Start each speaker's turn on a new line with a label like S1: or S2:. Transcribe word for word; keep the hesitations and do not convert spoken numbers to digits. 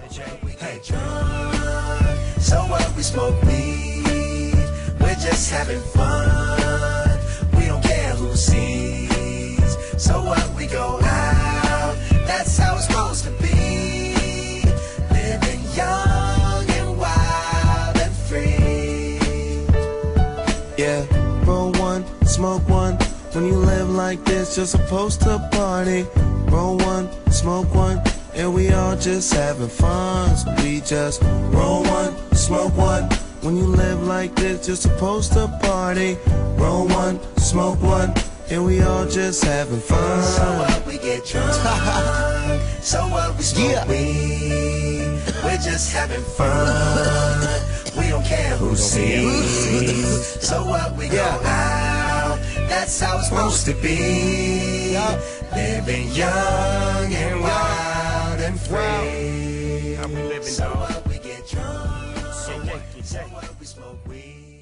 S1: Hey. So what, we smoke weed, we're just having fun. We don't care who sees. So what, we go out, that's how it's supposed to be. Living young and wild and free.
S2: Yeah, roll one, smoke one. When you live like this, you're supposed to party. Roll one, smoke one, and we all just having fun. So we just roll one, smoke one. When you live like this, you're supposed to party. Roll one, smoke one, and we all just having fun.
S1: So what, we get drunk. So what, we smoke yeah. weed, we're just having fun. We don't care who sees. So what, we go out, that's how it's supposed to be. Living young and wild and free.
S3: How we living,
S1: so
S3: dog?
S1: what, we get drunk.
S3: So what?
S1: So what, we smoke weed.